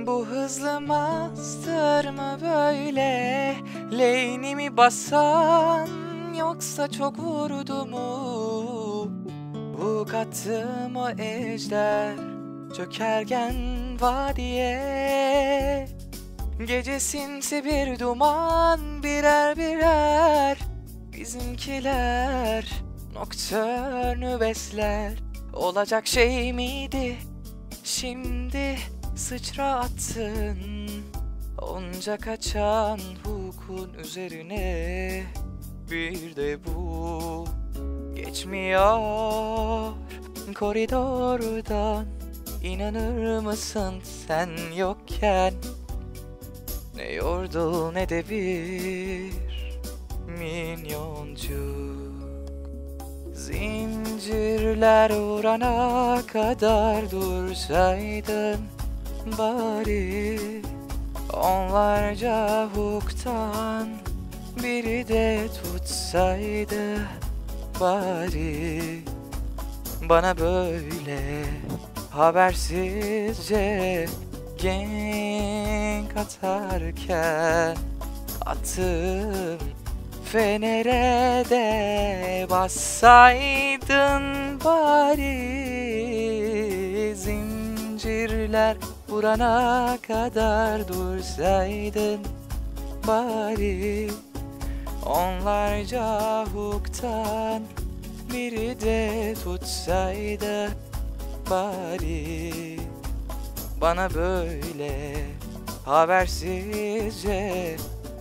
Bu hızlı master mı böyle? Lane'imi basan yoksa çok vurdu mu? Bu kattım o ejder çökergen vadiye. Gece sinsi bir duman, birer birer bizimkiler noktörnü besler. Olacak şey miydi? Şimdi sıçra attın onca kaçan hukukun üzerine. Bir de bu geçmiyor koridordan. İnanır mısın sen yokken? Ne yordle ne de bir minyoncuk. Zincirler vurana kadar dursaydın bari. Onlarca hukuktan biri de tutsaydı bari. Bana böyle habersizce gank atarken attım fenere de bassaydın bari. Zincirler vurana kadar dursaydın bari. Onlarca hukuktan biri de tutsaydı bari. Bana böyle habersizce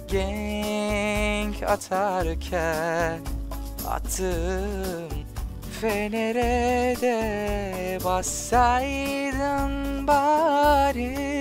gank atarken attım fenere de bassaydın bari.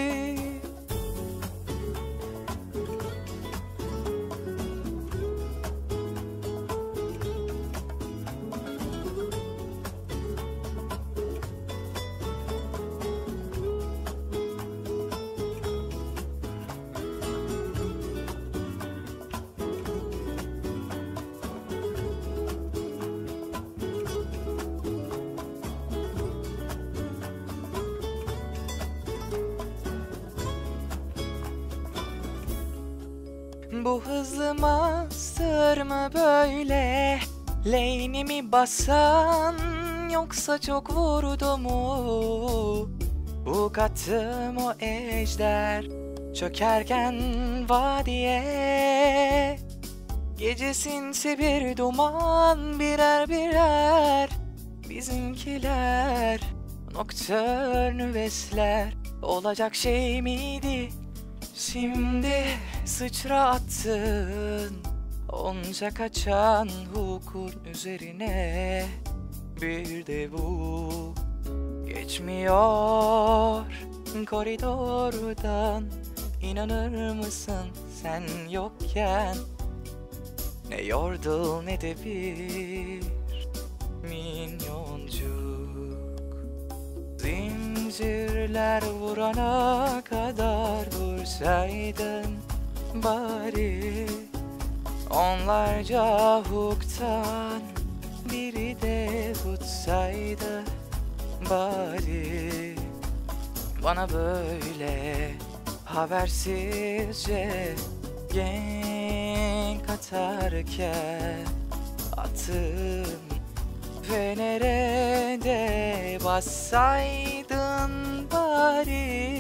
Bu hızlı master mı böyle? Lane'imi basan yoksa çok vurdu mu? Bu kattım o ejder çökerken vadiye. Gece sinsi bir duman, birer birer bizimkiler noktörnü besler. Olacak şey miydi? Şimdi sıçra attın onca kaçan hukukun üzerine. Bir de bu geçmiyor koridordan. İnanır mısın sen yokken? Ne yordle ne de bir minyoncuk. Zincirler vurana kadar dursaydın bari. Onlarca hukuktan biri de tutsaydı bari. Bana böyle habersizce gank atarken attım fenere de bassaydın bari.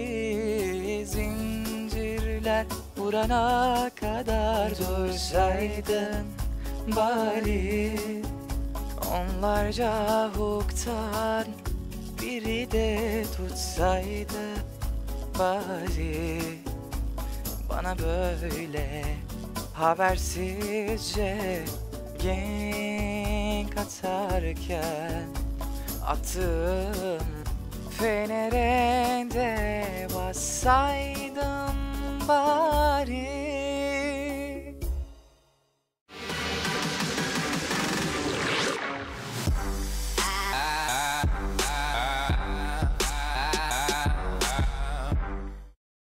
Zincirler vurana kadar dursaydın bari. Onlarca hukuktan biri de tutsaydı bari. Bana böyle habersizce gank atarken attım fenere de bassaydın bari.